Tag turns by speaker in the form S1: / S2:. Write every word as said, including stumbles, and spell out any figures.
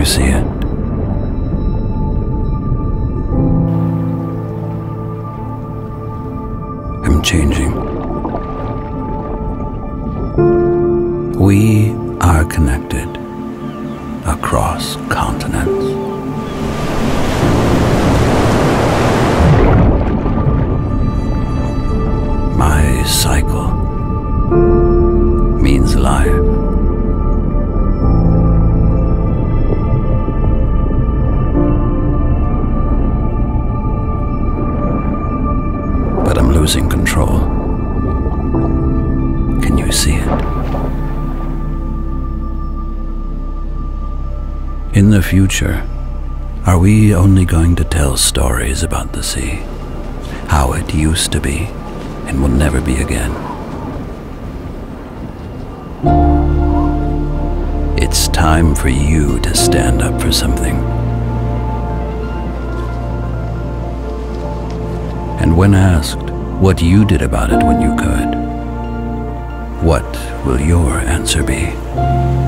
S1: you see it? I'm changing. We are connected across continents. My cycle means life. But I'm losing control. Can you see it? In the future, are we only going to tell stories about the sea? How it used to be and will never be again? It's time for you to stand up for something. And when asked what you did about it when you could, what will your answer be?